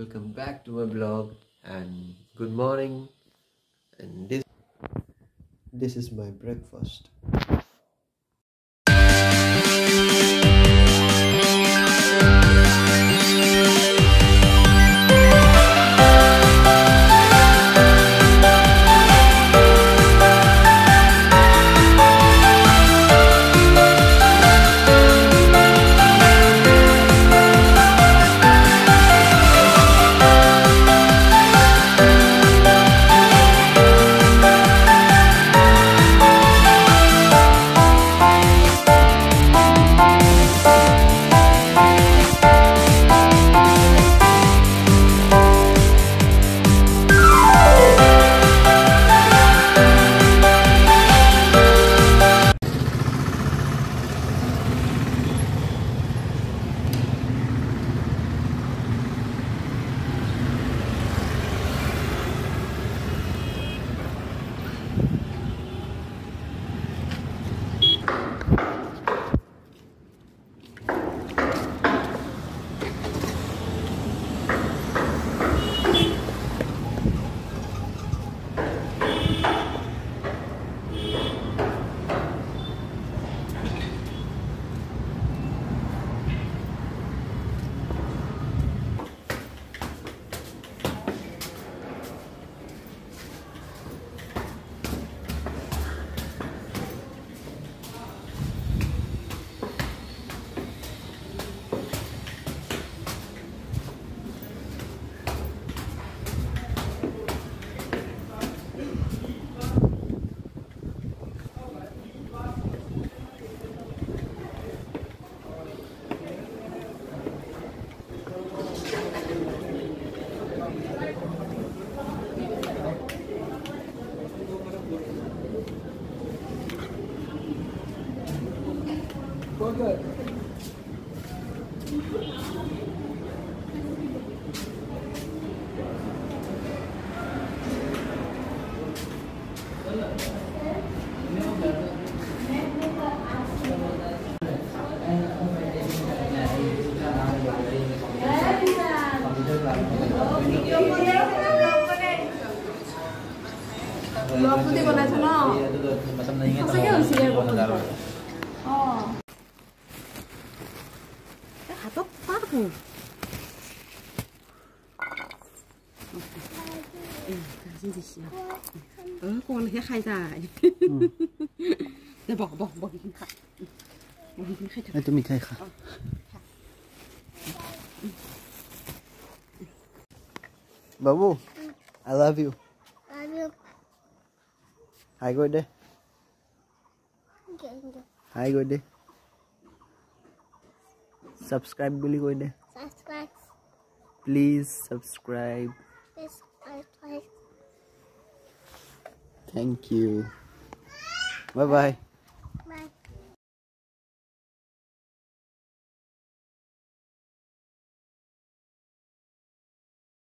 welcome back to my vlog and good morning. And this is my breakfast. Good. Putih ko na sa no. Kasi yun siya ko pala. Oh. Hatok pa ko. Xin gì xíu. Con lấy khai dài. Để bỏ đi khai. Bỏ đi khai thật. Tôi mình khai khá. Babu, I love you. Love you. Hi, good day. Hi, good day. Subscribe, Billy, good day. Subscribe. Please subscribe. Please subscribe. Thank you. Bye bye.